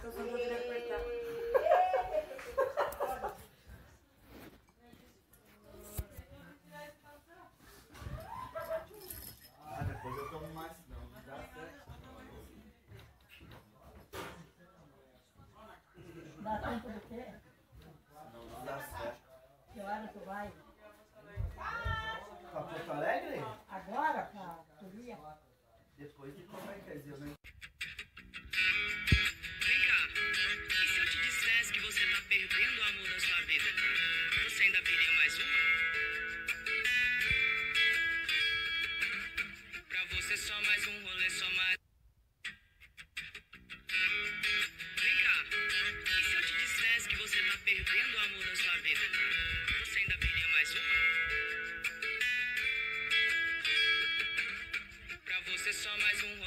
que eu só poderia apertar. Ah, depois eu tomo mais, não dá certo. Dá tempo do quê? Não dá certo. Que hora tu vai? Pra Porto Alegre? Agora, pra Turia? Depois de como é que quer dizer, né? Vem cá, e se eu te dissesse que você tá perdendo o amor da sua vida? Você ainda viria mais uma? Pra você só mais um rolê, só mais... Vem cá, e se eu te dissesse que você tá perdendo o amor da sua vida? Você ainda viria mais uma? Pra você só mais um